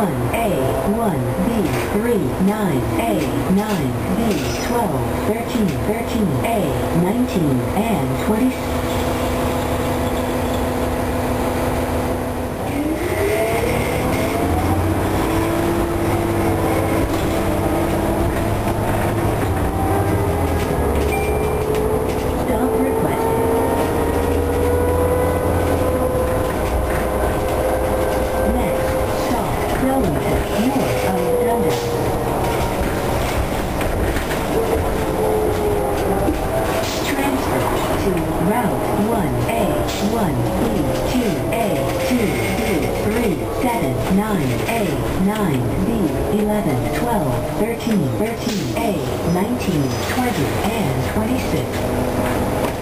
1A, 1B, 3, 9A, 9B, 12, 13, 13A, 19, and 20. Route 1A, 1B, 2A, 2B, 3, 7, 9A, 9B, 11, 12, 13, 13A, 19, 20, and 26.